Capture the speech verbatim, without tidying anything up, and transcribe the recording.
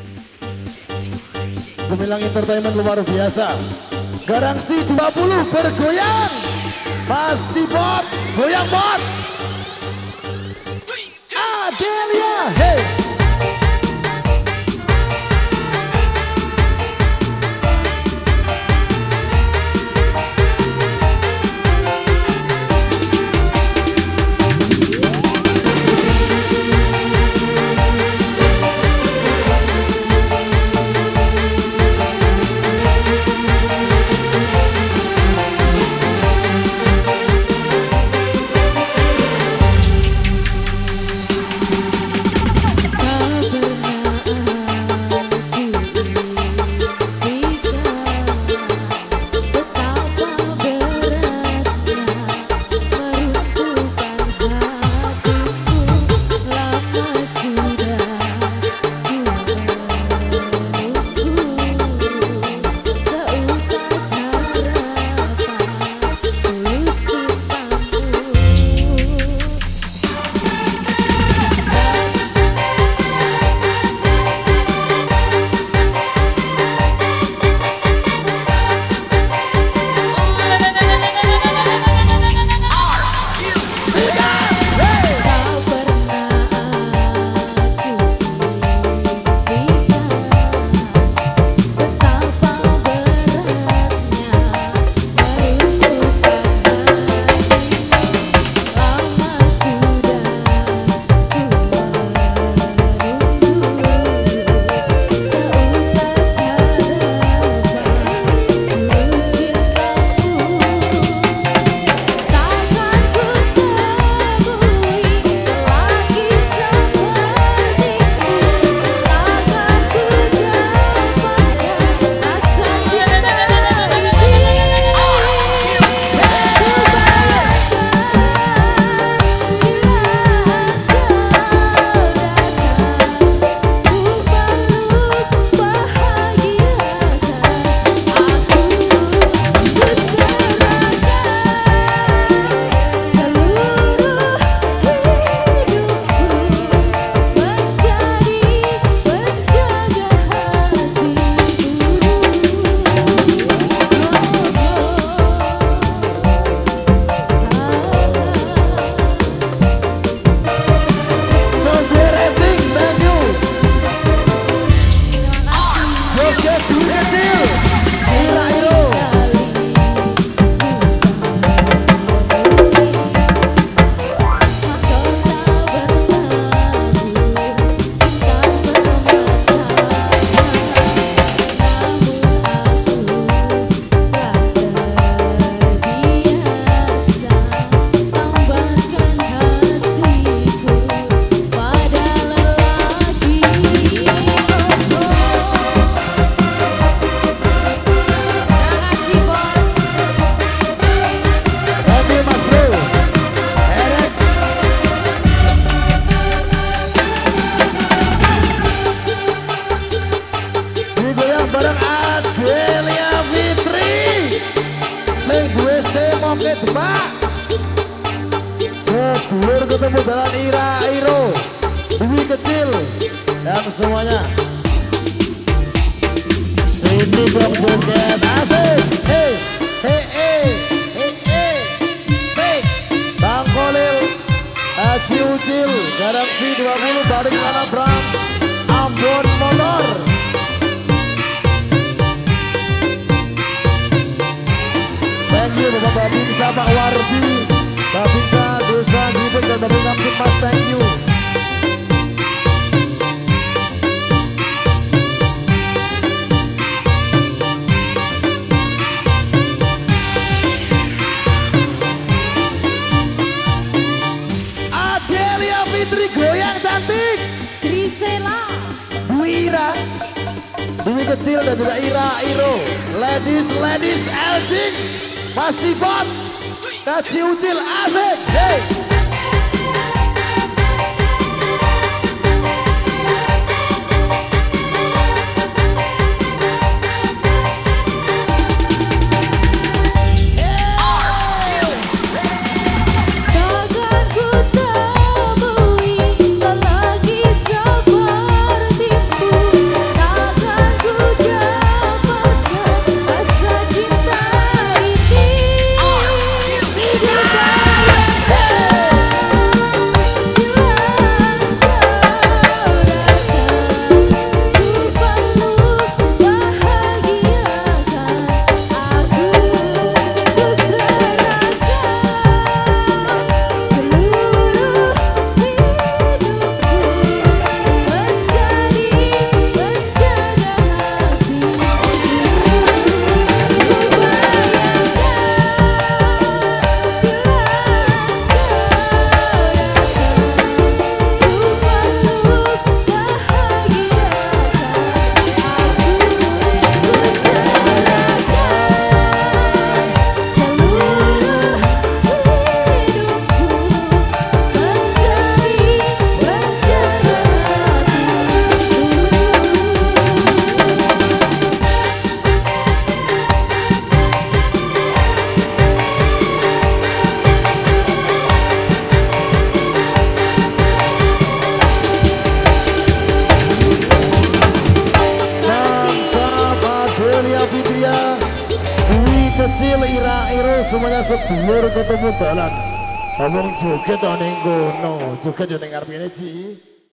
Gemilang Entertainment luar biasa. Garansi dua puluh bergoyang. Masih bot, goyang bot. Adelia, hey. Bareng Adelia Fitri sing duwe semoke tebak sedulur ketemu dalam Ira Iro Dwi kecil dan semuanya sini dong joget asik hey hey hey hey hey hey Bang Kolil Haji Ucil Garansi dua puluh bareng anak Bram Ambon Motor. Thank you Bapak Babinsa, Pak Wardi, Babinsa, Dosa, Gibek, dan Babinsa Mas, thank you. Adelia Fitri goyang cantik. Trisela, Dwi Ira, Dwi kecil dan juga Ira Iro. Ladies, ladies, Elcing. Masih bot, Haji Ucil, asik, hey. Iro semuanya sedulur ketemu dalan. Ngomong joget ning kono, joget yo ning ngarep kene Ci.